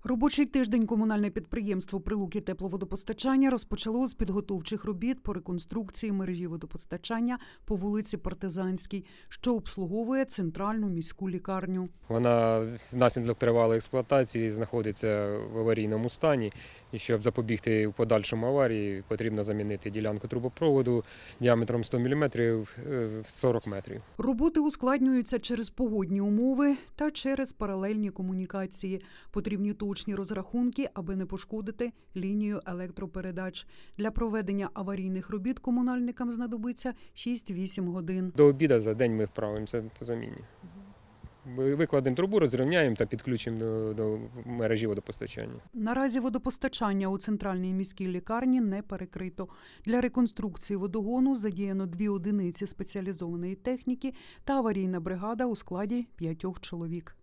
Робочий тиждень комунальне підприємство «Прилуки тепловодопостачання» розпочало з підготовчих робіт по реконструкції мережі водопостачання по вулиці Партизанській, що обслуговує центральну міську лікарню. Вона внаслідок тривалої експлуатації знаходиться в аварійному стані. І щоб запобігти в подальшому аварії, потрібно замінити ділянку трубопроводу діаметром 100 мм в 40 метрів. Роботи ускладнюються через погодні умови та через паралельні комунікації. Потрібні точні розрахунки, аби не пошкодити лінію електропередач. Для проведення аварійних робіт комунальникам знадобиться 6-8 годин. До обіду за день ми вправимося по заміні. Викладемо трубу, розрівняємо та підключимо до мережі водопостачання. Наразі водопостачання у центральній міській лікарні не перекрито. Для реконструкції водогону задіяно 2 одиниці спеціалізованої техніки та аварійна бригада у складі 5 чоловік.